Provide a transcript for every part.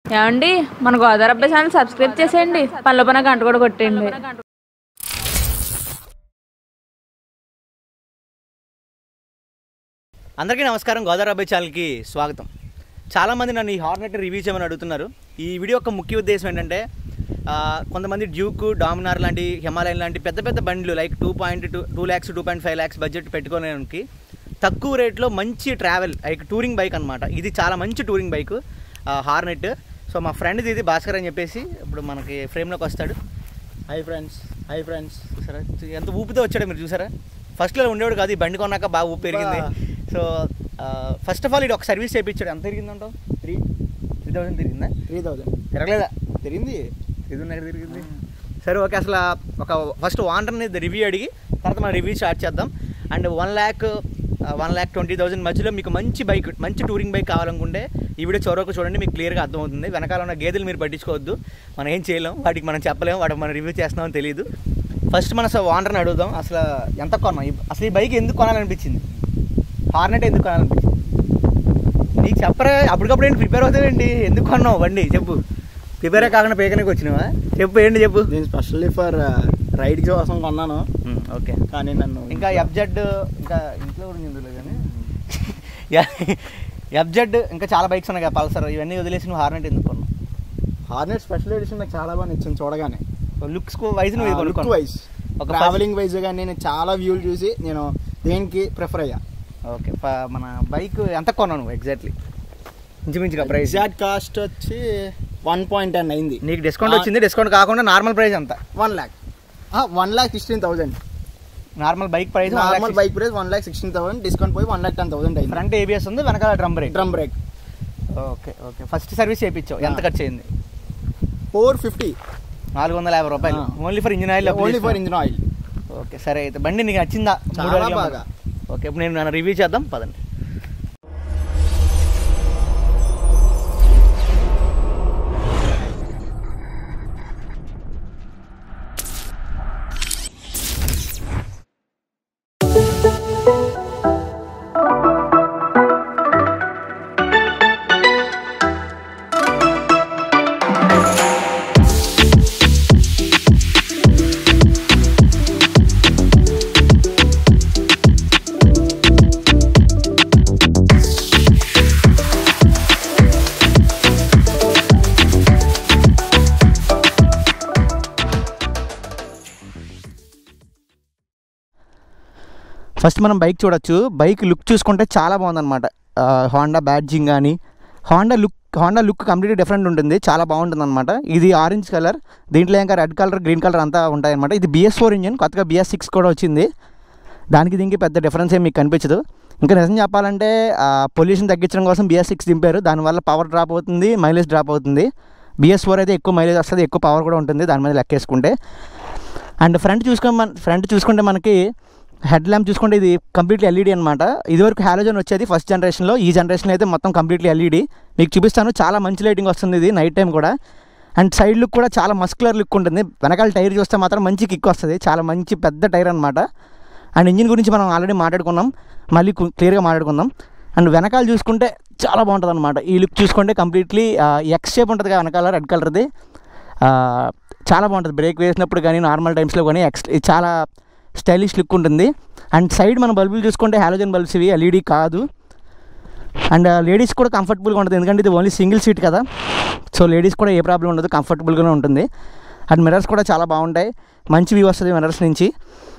ఏమండి మన గోదావరి అబ్బాయి ఛానల్ సబ్స్క్రైబ్ చేసేయండి, పనిలో పని గంట కూడా కొట్టేయండి. అందరికీ నమస్కారం. గోదావరి అబ్బాయి ఛానల్కి స్వాగతం. చాలామంది నన్ను ఈ హార్నెట్ రివ్యూ చేయమని అడుగుతున్నారు. ఈ వీడియో యొక్క ముఖ్య ఉద్దేశం ఏంటంటే కొంతమంది డ్యూక్, డామినార్ లాంటి, హిమాలయన్ లాంటి పెద్ద పెద్ద బండ్లు లైక్ 2 lakhs 2.5 lakhs బడ్జెట్ పెట్టుకోవడానికి తక్కువ రేట్లో మంచి ట్రావెల్ లైక్ టూరింగ్ బైక్ అనమాట. ఇది చాలా మంచి టూరింగ్ బైక్ హార్నెట్. సో మా ఫ్రెండ్ది ఇది భాస్కర్ అని చెప్పేసి ఇప్పుడు మనకి ఫ్రేమ్లోకి వస్తాడు. హాయ్ ఫ్రెండ్స్ సరే, ఎంత ఊపితో వచ్చాడో మీరు చూసారా. ఫస్ట్లో ఉండేవాడు కాదు, ఈ బండి కొన్నాక బాగా ఊపి పెరిగింది. సో ఫస్ట్ ఆఫ్ ఆల్ ఇది ఒక సర్వీస్ చేయించాడు. ఎంత తిరిగిందంటావు? 3,000 తిరిగిందా? 3,000 తిరగలేదా? తిరిగింది. 3,000 తిరిగింది. సరే ఓకే, అసలు ఒక ఫస్ట్ వాంటర్ని రివ్యూ అడిగి తర్వాత మనం రివ్యూ స్టార్ట్ చేద్దాం. అండ్ 1,20,000 మధ్యలో మీకు మంచి బైక్, మంచి టూరింగ్ బైక్ కావాలనుకుంటే ఈ వీడియో చివరకు చూడండి, మీకు క్లియర్గా అర్థమవుతుంది. వెనకాల ఉన్న గేదెలు మీరు పట్టించుకోవద్దు, మనం ఏం చేయలేం, వాటికి మనం చెప్పలేము, వాటికి మనం రివ్యూ చేస్తున్నామని తెలియదు. ఫస్ట్ మనం అసలు వాంటర్ని అడుగుదాం, అసలు ఎంత కొన్నాం, అసలు ఈ బైక్ ఎందుకు కొనాలనిపించింది, హార్నెట్ ఎందుకు కొనాలనిపించింది నీకు చెప్పరా? అప్పటికప్పుడు ఏంటి ప్రిపేర్ అవుతావేంటి? ఎందుకు కొన్నావు బండి చెప్పు. ప్రిపేరే కాకుండా పేకనికి వచ్చినావా? చెప్పు ఏంటి చెప్పు. నేను స్పెషల్లీ ఫర్ రైడ్ కోసం కొన్నాను. ఓకే, కానీ నన్ను ఇంకా FZ ఇంకా ఇంట్లో కూడా నిందులే కానీ FZ ఇంకా చాలా బైక్స్ ఉన్నాయి కదా, పల్సర్, ఇవన్నీ వదిలేసి నువ్వు హార్నెట్ ఎందుకు కొన్నావు? హార్నెట్ స్పెషల్ ఎడిషన్ నాకు చాలా బాగా నచ్చింది చూడగానే. లుక్స్ వైజ్ నువ్వు లుక్ వైజ్, ఒక ట్రావెలింగ్ వైజ్ కానీ నేను చాలా వ్యూలు చూసి నేను దేనికి ప్రిఫర్ అయ్యా. ఓకే, మన బైక్ ఎంత కొన్నావు నువ్వు ఎగ్జాక్ట్లీ? ఇంచుమించుగా ప్రైస్ ఎగ్జాక్ట్ కాస్ట్ వచ్చి 1.10 అయింది. నీకు డిస్కౌంట్ వచ్చింది. డిస్కౌంట్ కాకుండా నార్మల్ ప్రైస్ ఎంత? 1,16,000. Normal bike price, normal bike price 1,16,000. Discount పోయి 1,10,000 అయింది. ఫ్రంట్ ABS ఉంది, వెనకాల drum brake. Okay okay, first service చేయించావు, ఎంత ఖర్చు అయింది? 450. 450 రూపాయలు only for engine oil. Only for engine oil. Okay సరే, అయితే బండి నీకు నచ్చిందా? చాలా బాగా. ఓకే, ఇప్పుడు నేను రివ్యూ చేద్దాం పదండి. ఫస్ట్ మనం బైక్ చూడొచ్చు. బైక్ లుక్ చూసుకుంటే చాలా బాగుందన్నమాట. హోండా బ్యాడ్జింగ్ కానీ హోండా లుక్ కంప్లీట్లీ డిఫరెంట్ ఉంటుంది, చాలా బాగుంటుంది అనమాట. ఇది ఆరెంజ్ కలర్, దీంట్లో ఇంకా రెడ్ కలర్, గ్రీన్ కలర్ అంతా ఉంటాయన్నమాట. ఇది BS4 ఇంజిన్, కొత్తగా BS6 కూడా వచ్చింది. దానికి దీనికి పెద్ద డిఫరెన్స్ ఏం మీకు కనిపించదు. ఇంకా నిజం చెప్పాలంటే పొల్యూషన్ తగ్గించడం కోసం BS6 దింపారు. దానివల్ల పవర్ డ్రాప్ అవుతుంది, మైలేజ్ డ్రాప్ అవుతుంది. BS4 అయితే ఎక్కువ మైలేజ్ వస్తుంది, ఎక్కువ పవర్ కూడా ఉంటుంది దాని మీద లెక్కేసుకుంటే. అండ్ ఫ్రంట్ చూసుకుంటే మనకి హెడ్ ల్యాంప్ చూసుకుంటే ఇది కంప్లీట్లీ LED అనమాట. ఇదివరకు హాలోజన్ వచ్చేది ఫస్ట్ జనరేషన్లో, ఈ జనరేషన్ అయితే మొత్తం కంప్లీట్లీ LED. మీకు చూపిస్తాను, చాలా మంచి లైటింగ్ వస్తుంది ఇది నైట్ టైం కూడా. అండ్ సైడ్ లుక్ కూడా చాలా మస్కులర్ లుక్ ఉంటుంది. వెనకాల టైర్ చూస్తే మాత్రం మంచి కిక్ వస్తుంది, చాలా మంచి పెద్ద టైర్ అనమాట. అండ్ ఇంజిన్ గురించి మనం ఆల్రెడీ మాట్లాడుకున్నాం, మళ్ళీ క్లియర్గా మాట్లాడుకుందాం. అండ్ వెనకాల చూసుకుంటే చాలా బాగుంటుంది అనమాట. ఈ లుక్ చూసుకుంటే కంప్లీట్లీ X షేప్ ఉంటుంది కదా వెనకాల, రెడ్ కలర్ది, చాలా బాగుంటుంది. బ్రేక్ వేసినప్పుడు కానీ నార్మల్ టైమ్స్లో కానీ చాలా స్టైలిష్ లుక్ ఉంటుంది. అండ్ సైడ్ మన బల్బులు చూసుకుంటే హాలోజన్ బల్బ్స్, ఇవి LED కాదు. అండ్ లేడీస్ కూడా కంఫర్టబుల్గా ఉంటుంది, ఎందుకంటే ఇది ఓన్లీ సింగిల్ సీట్ కదా. సో లేడీస్ కూడా ఏ ప్రాబ్లం ఉండదు, కంఫర్టబుల్గానే ఉంటుంది. అండ్ మిర్రర్స్ కూడా చాలా బాగుంటాయి, మంచి వ్యూ వస్తుంది మిర్రర్స్ నుంచి.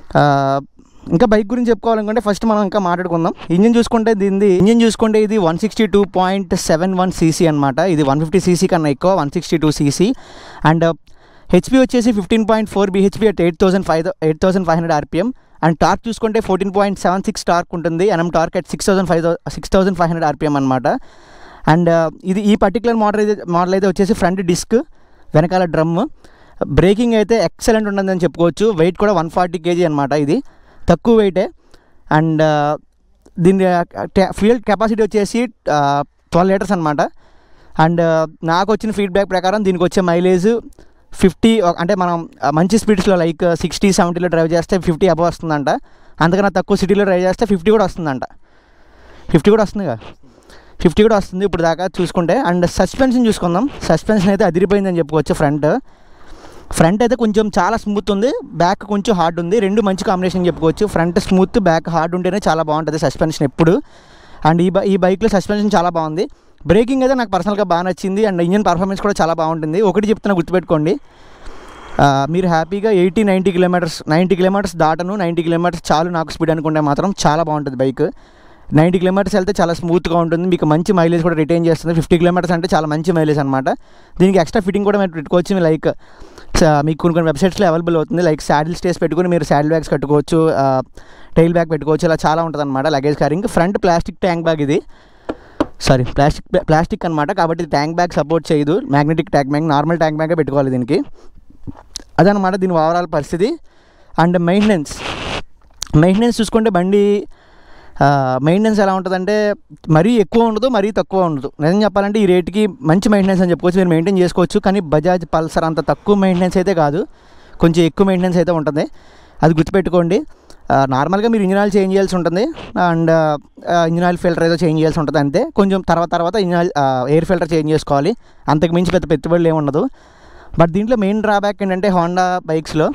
ఇంకా బైక్ గురించి చెప్పుకోవాలనుకుంటే ఫస్ట్ మనం ఇంకా మాట్లాడుకుందాం. ఇంజిన్ చూసుకుంటే ఇది 162.71 cc అనమాట. ఇది 150 cc కన్నా ఎక్కువ, 162 cc. అండ్ HP వచ్చేసి 15.4 bhp at 8,500 RPM. And torque చూసుకుంటే 14.76 టార్క్ ఉంటుంది, టార్క్ at 6,500 RPM అనమాట. అండ్ ఈ పర్టికులర్ మోడల్ అయితే వచ్చేసి ఫ్రంట్ డిస్క్, వెనకాల డ్రమ్. బ్రేకింగ్ అయితే ఎక్సలెంట్ ఉంటుందని చెప్పుకోవచ్చు. వెయిట్ కూడా 140 kg అనమాట, ఇది తక్కువ వెయిటే. అండ్ దీని ఫ్యూయల్ కెపాసిటీ వచ్చేసి 12 లీటర్స్ అనమాట. అండ్ నాకు వచ్చిన ఫీడ్బ్యాక్ ప్రకారం దీనికి వచ్చే మైలేజ్ 50, అంటే మనం మంచి స్పీడ్స్లో లైక్ 60-70లో డ్రైవ్ చేస్తే 50 అబవ్ వస్తుందంట. అంతకన్నా తక్కువ సిటీలో డ్రైవ్ చేస్తే 50 కూడా వస్తుందంట. 50 కూడా వస్తుంది కదా. 50 కూడా వస్తుంది ఇప్పుడు దాకా చూసుకుంటే. అండ్ సస్పెన్షన్ చూసుకుందాం. సస్పెన్షన్ అయితే అదిరిపోయిందని చెప్పుకోవచ్చు. ఫ్రంట్ అయితే కొంచెం చాలా స్మూత్ ఉంది, బ్యాక్ కొంచెం హార్డ్ ఉంది. రెండు మంచి కాంబినేషన్ చెప్పుకోవచ్చు. ఫ్రంట్ స్మూత్, బ్యాక్ హార్డ్ ఉంటేనే చాలా బాగుంటుంది సస్పెన్షన్ ఎప్పుడు. అండ్ ఈ బైక్లో సస్పెన్షన్ చాలా బాగుంది. బ్రేకింగ్ అయితే నాకు పర్సనల్గా బాగా నచ్చింది. అండ్ ఇంజన్ పర్ఫార్మెన్స్ కూడా చాలా బాగుంటుంది. ఒకటి చెప్తున్నా గుర్తుపెట్టుకోండి, మీరు హ్యాపీగా 80-90 కిలోమీటర్స్ దాటను, 90 కిలోమీటర్స్ చాలు నాకు స్పీడ్ అనుకుంటే మాత్రం చాలా బాగుంటుంది బైక్. 90 కిలోమీటర్స్ వెళ్తే చాలా స్మూత్గా ఉంటుంది, మీకు మంచి మైలేజ్ కూడా రిటైన్ చేస్తుంది. 50 కిలోమీటర్స్ అంటే చాలా మంచి మైలేజ్ అనమాట. దీనికి ఎక్స్ట్రా ఫిట్టింగ్ కూడా మీరు పెట్టుకోవచ్చు. లైక్ మీకు కొన్ని వెబ్సైట్స్లో అవైలబుల్ అవుతుంది. లైక్ శాడిల్ స్టేస్ పెట్టుకుని మీరు శాడిల్ బ్యాగ్స్ కట్టుకోవచ్చు, టైల్ బ్యాగ్ పెట్టుకోవచ్చు, ఇలా చాలా ఉంటుంది అనమాట luggage carrying. Front plastic tank bag, ఇది ప్లాస్టిక్ అనమాట, కాబట్టి ట్యాంక్ బ్యాగ్ సపోర్ట్ చేయదు. Magnetic tank bag, normal tank బ్యాగే పెట్టుకోవాలి దీనికి. అదనమాట దీని ఓవరాల్ పరిస్థితి. అండ్ మెయింటెనెన్స్ చూసుకుంటే బండి మెయింటెనెన్స్ ఎలా ఉంటుందంటే మరీ ఎక్కువ ఉండదు, మరీ తక్కువ ఉండదు. నిజం చెప్పాలంటే ఈ రేటుకి మంచి మెయింటెనెన్స్ అని చెప్పుకోవచ్చు, మీరు మెయింటైన్ చేసుకోవచ్చు. కానీ బజాజ్ పల్సర్ అంత తక్కువ మెయింటెనెన్స్ అయితే కాదు, కొంచెం ఎక్కువ మెయింటెనెన్స్ అయితే ఉంటుంది, అది గుర్తుపెట్టుకోండి. నార్మల్గా మీరు ఇంజిన్ ఆయిల్ చేంజ్ చేయాల్సి ఉంటుంది. అండ్ ఇంజిన్ ఆయిల్ ఫిల్టర్ ఏదో చేంజ్ చేయాల్సి ఉంటుంది అంతే. కొంచెం తర్వాత engine oil air filter change చేసుకోవాలి, అంతకు మించి పెద్ద పెట్టుబడులు ఏమి ఉండదు. బట్ దీంట్లో మెయిన్ డ్రాబ్యాక్ ఏంటంటే హోండా బైక్స్లో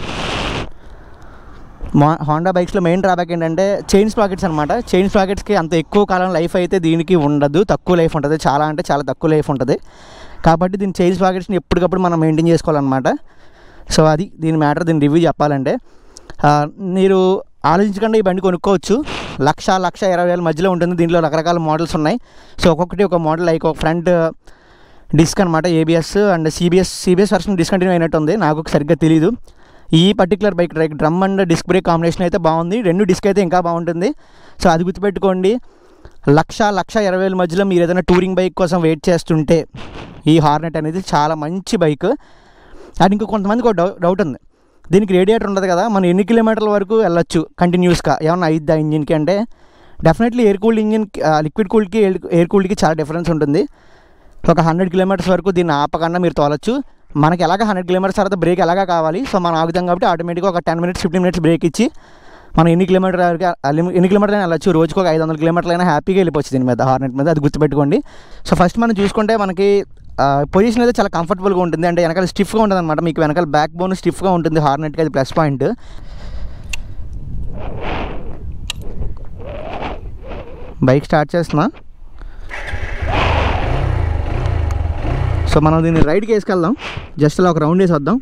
మెయిన్ డ్రాబ్యాక్ ఏంటంటే చైన్ స్ప్రాకెట్స్ అనమాట. చైన్ స్ప్రాకెట్స్కి అంత ఎక్కువ కాలం లైఫ్ అయితే దీనికి ఉండదు, తక్కువ లైఫ్ ఉంటుంది, చాలా అంటే చాలా తక్కువ లైఫ్ ఉంటుంది. కాబట్టి దీని చైన్ స్ప్రాకెట్స్ని ఎప్పటికప్పుడు మనం మెయింటైన్ చేసుకోవాలన్నమాట. సో అది దీని మ్యాటర్. దీని రివ్యూ చెప్పాలంటే మీరు ఆలోచించకుండా ఈ బండి కొనుక్కోవచ్చు. 1,20,000 మధ్యలో ఉంటుంది. దీంట్లో రకరకాల మోడల్స్ ఉన్నాయి. సో ఒక్కొక్కటి ఒక మోడల్, లైక్ ఒక ఫ్రంట్ డిస్క్ అనమాట, ABS and CBS version discontinue అయినట్టు ఉంది, నాకు సరిగ్గా తెలీదు. ఈ particular bike drum and disc brake combination అయితే బాగుంది, రెండు డిస్క్ అయితే ఇంకా బాగుంటుంది. సో అది గుర్తుపెట్టుకోండి. 1,20,000 మధ్యలో మీరు ఏదైనా టూరింగ్ బైక్ కోసం వెయిట్ చేస్తుంటే ఈ హార్నెట్ అనేది చాలా మంచి బైక్. అది ఇంకో కొంతమందికి ఒక డౌట్ ఉంది, దీనికి రేడియేటర్ ఉండదు కదా, మనం ఎన్ని కిలోమీటర్ల వరకు వెళ్ళొచ్చు కంటిన్యూస్గా, ఏమన్నా అయిద్దా ఇంజిన్కి అంటే definitely air cooled engine liquid కూల్డ్కి ఎయిర్ కూల్డ్కి చాలా డిఫరెన్స్ ఉంటుంది. ఒక 100 కిలోమీటర్స్ వరకు దీన్ని ఆపకుండా మీరు తోలచ్చు. మనకి ఎలాగ 100 కిలోమీటర్స్ తర్వాత బ్రేక్ ఎలాగా కావాలి, సో మనం ఆగుతాం కాబట్టి ఆటోమేటిక్గా ఒక 10 మినిట్స్ 15 మినిట్స్ బ్రేక్ ఇచ్చి మనం ఎన్ని కిలోమీటర్లు అయినా వెళ్ళచ్చు. రోజుకు ఒక 500 కిలోమీటర్లు అయినా హ్యాపీగా వెళ్ళిపోవచ్చు దీని మీద, హార్నెట్ మీద, అది గుర్తుపెట్టుకోండి. సో ఫస్ట్ మనం చూసుకుంటే మనకి పొజిషన్ అయితే చాలా కంఫర్టబుల్గా ఉంటుంది. అంటే వెనకాల స్టిఫ్గా ఉంటుంది అనమాట, మీకు వెనకాల బ్యాక్ బోన్ స్టిఫ్గా ఉంటుంది హార్నెట్కి, అది ప్లస్ పాయింట్. బైక్ స్టార్ట్ చేస్తున్నా. సో మనం దీన్ని రైడ్కి వేసుకెళ్దాం, జస్ట్ అలా ఒక రౌండ్ వేసి వద్దాం.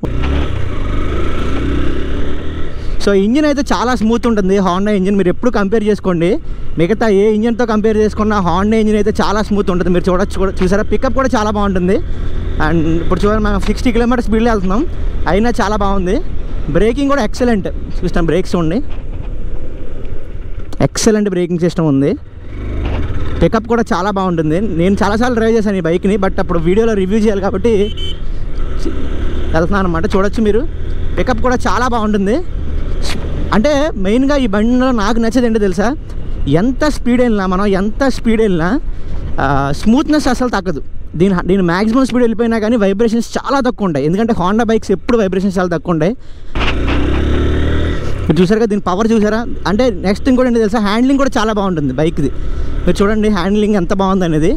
సో ఇంజిన్ అయితే చాలా స్మూత్ ఉంటుంది హోండా ఇంజిన్, మీరు ఎప్పుడు కంపేర్ చేసుకోండి, మిగతా ఏ ఇంజిన్తో కంపేర్ చేసుకున్న హోండా ఇంజిన్ అయితే చాలా స్మూత్ ఉంటుంది. మీరు చూసారా, పికప్ కూడా చాలా బాగుంటుంది. అండ్ ఇప్పుడు చూడండి, మనం 60 కిలోమీటర్స్ స్పీడ్లో వెళ్తున్నాం, అయినా చాలా బాగుంది. బ్రేకింగ్ కూడా ఎక్సలెంట్, చూస్తాం బ్రేక్స్ ఉండి ఎక్సలెంట్ బ్రేకింగ్ సిస్టమ్ ఉంది. పికప్ కూడా చాలా బాగుంటుంది. నేను చాలాసార్లు డ్రైవ్ చేశాను ఈ బైక్ని, బట్ అప్పుడు వీడియోలో రివ్యూ చేయాలి కాబట్టి వెళ్తున్నాను అనమాట. చూడొచ్చు మీరు, పికప్ కూడా చాలా బాగుంటుంది. అంటే మెయిన్గా ఈ బండిలో నాకు నచ్చేది ఏంటో తెలుసా, ఎంత స్పీడ్ వెళ్ళినా స్మూత్నెస్ అసలు తగ్గదు. దీని మ్యాక్సిమం స్పీడ్ వెళ్ళిపోయినా కానీ వైబ్రేషన్స్ చాలా తక్కువ ఉంటాయి, ఎందుకంటే హోండా బైక్స్ ఎప్పుడు వైబ్రేషన్స్ చాలా తక్కువ ఉంటాయి. మీరు చూసారుగా దీని పవర్ చూసారా. అంటే నెక్స్ట్ థింగ్ కూడా ఏంటో తెలుసా, హ్యాండ్లింగ్ కూడా చాలా బాగుంటుంది బైక్ది. మీరు చూడండి హ్యాండ్లింగ్ ఎంత బాగుంది అనేది.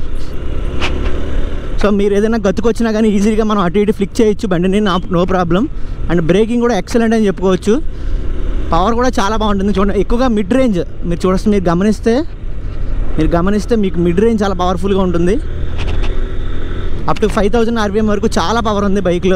సో మీరు ఏదైనా గతుకొచ్చినా కానీ ఈజీగా మనం అటు ఇటు ఫ్లిక్ చేయొచ్చు బండిని, నో ప్రాబ్లం. అండ్ బ్రేకింగ్ కూడా ఎక్సలెంట్ అని చెప్పుకోవచ్చు. పవర్ కూడా చాలా బాగుంటుంది. చూడండి, ఎక్కువగా మిడ్ రేంజ్ మీరు గమనిస్తే మీకు మిడ్ రేంజ్ చాలా పవర్ఫుల్గా ఉంటుంది. అప్ టు 5000 RPM వరకు చాలా పవర్ ఉంది బైక్లో.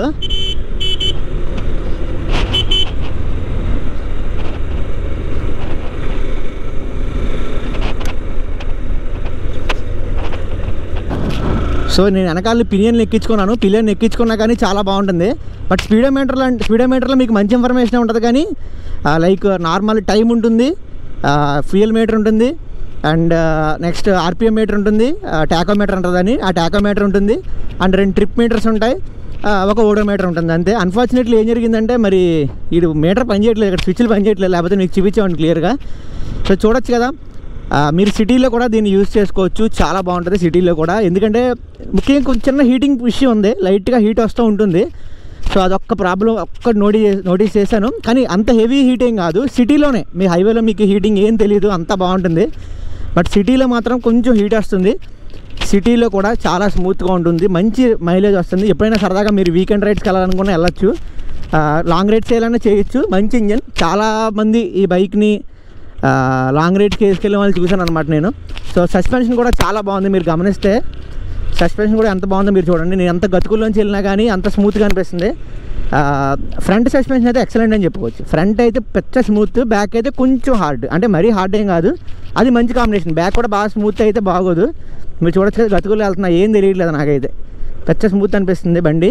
సో నేను వెనకాల పిలియన్ ఎక్కించుకున్నా కానీ చాలా బాగుంటుంది. బట్ స్పీడోమీటర్లో మీకు మంచి ఇన్ఫర్మేషన్ ఉంటుంది, కానీ లైక్ నార్మల్ టైం ఉంటుంది, ఫ్యూయల్ మీటర్ ఉంటుంది, అండ్ నెక్స్ట్ RPM మీటర్ ఉంటుంది, టాకోమీటర్ ఉంటుందని ఆ టాకోమీటర్ ఉంటుంది, అండ్ 2 ట్రిప్ మీటర్స్ ఉంటాయి, ఒక ఓడోమీటర్ ఉంటుంది అంతే. అన్ఫార్చునేట్లీ ఏం జరిగిందంటే మరి ఈ మీటర్ పనిచేయట్లేదు, ఇక్కడ స్విచ్లు పనిచేయట్లేదు, లేకపోతే మీకు చూపించామండి క్లియర్గా. సో చూడొచ్చు కదా, మీరు సిటీలో కూడా దీన్ని యూజ్ చేసుకోవచ్చు, చాలా బాగుంటుంది సిటీలో కూడా. ఎందుకంటే ముఖ్యంగా కొంచెం చిన్న హీటింగ్ ఇష్యూ ఉంది, లైట్గా హీట్ వస్తూ ఉంటుంది. సో అదొక్క ప్రాబ్లం నోటీస్ చేశాను, కానీ అంత హెవీ హీటింగ్ కాదు. సిటీలోనే మీ హైవేలో మీకు హీటింగ్ ఏం తెలియదు, అంత బాగుంటుంది. బట్ సిటీలో మాత్రం కొంచెం హీట్ వస్తుంది. సిటీలో కూడా చాలా స్మూత్గా ఉంటుంది, మంచి మైలేజ్ వస్తుంది. ఎప్పుడైనా సరదాగా మీరు వీకెండ్ రైడ్స్కి వెళ్ళాలనుకున్నా వెళ్ళచ్చు, లాంగ్ రైడ్స్ చేయాలన్నా చేయొచ్చు. మంచి ఇంజన్, చాలామంది ఈ బైక్ని లాంగ్ రైడ్స్కి వేసుకెళ్ళే వాళ్ళు చూశాను అనమాట నేను. సో సస్పెన్షన్ కూడా చాలా బాగుంది, మీరు గమనిస్తే సస్పెన్షన్ కూడా ఎంత బాగుందో మీరు చూడండి. నేను ఎంత గతుకుల్లోంచి వెళ్ళినా కానీ అంత స్మూత్గా అనిపిస్తుంది. ఫ్రంట్ సస్పెన్షన్ అయితే ఎక్సలెంట్ అని చెప్పుకోవచ్చు. ఫ్రంట్ అయితే పెద్ద స్మూత్, బ్యాక్ అయితే కొంచెం హార్డ్, అంటే మరీ హార్డ్ ఏం కాదు, అది మంచి కాంబినేషన్. బ్యాక్ కూడా బాగా స్మూత్ అయితే బాగోదు, మీరు చూడొచ్చు కదా గతుకులు వెళ్తున్నా ఏం తెలియట్లేదు నాకైతే, పెద్ద స్మూత్ అనిపిస్తుంది బండి.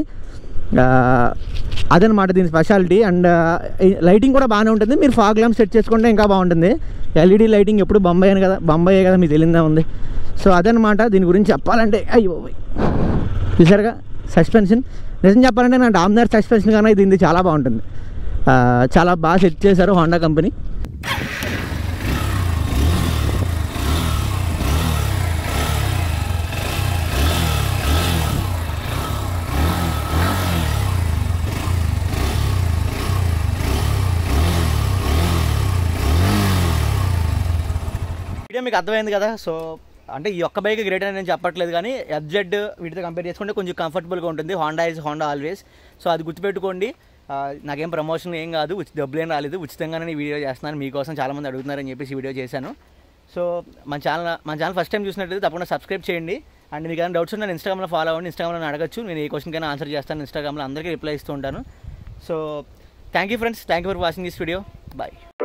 అదనమాట దీని స్పెషాలిటీ. అండ్ లైటింగ్ కూడా బాగానే ఉంటుంది, మీరు ఫాగ్ ల్యాంప్ సెట్ చేసుకుంటే ఇంకా బాగుంటుంది. ఎల్ఈడి లైటింగ్ ఎప్పుడు బొంబాయి కదా మీకు తెలియదా ఉంది. సో అదనమాట దీని గురించి చెప్పాలంటే. అయ్యో చూసారుగా సస్పెన్షన్, నిజం చెప్పాలంటే నా డామినర్ సస్పెన్షన్ కానీ దీనిది చాలా బాగుంటుంది, చాలా బాగా సెట్ చేశారు హోండా కంపెనీ. వీడియో మీకు అర్థమైంది కదా. సో అంటే ఈ ఒక్క బైక్ గ్రేట్ అని నేను చెప్పట్లేదు, కానీ ఎఫ్జెడ్ వీటితో కంపేర్ చేసుకుంటే కొంచెం కంఫర్టబుల్గా ఉంటుంది. Honda is Honda always. So అది గుర్తుపెట్టుకోండి. నాకేం ప్రమోషన్ ఏం కాదు, డబ్బులు ఏం రాలేదు, ఉచితంగానే ఈ వీడియో చేస్తున్నాను మీకోసం. చాలామంది అడుగుతున్నారని చెప్పేసి ఈ వీడియో చేశాను. సో మన ఛానల్ ఫస్ట్ టైం చూసినట్లయితే తప్పకుండా సబ్స్క్రైబ్ చేయండి. అండ్ మీకు ఏమైనా డౌట్స్ నేను ఇన్స్టాగ్రామ్లో ఫాలో అవ్వండి, ఇన్స్టాగ్రామ్లో అడగచ్చు, నేను ఏ క్వశ్చన్కైనా ఆన్సర్ చేస్తాను. ఇన్స్టాగ్రామ్లో అందరికీ రిప్లై ఇస్తూ ఉంటాను. So thank you friends, thank you for watching this video. Bye.